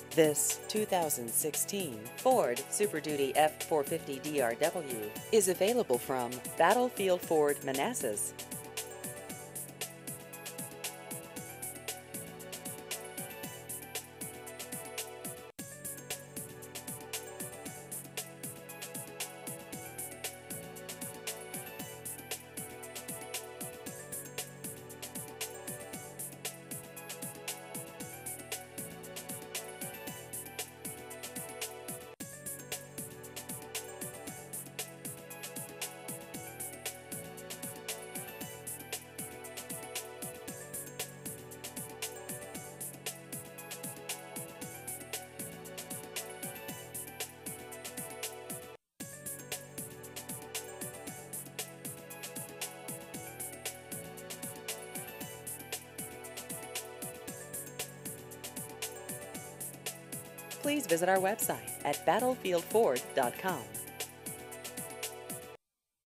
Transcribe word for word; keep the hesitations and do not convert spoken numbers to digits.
This two thousand sixteen Ford Super Duty F four fifty D R W is available from Battlefield Ford Manassas. Please visit our website at battlefield ford dot com.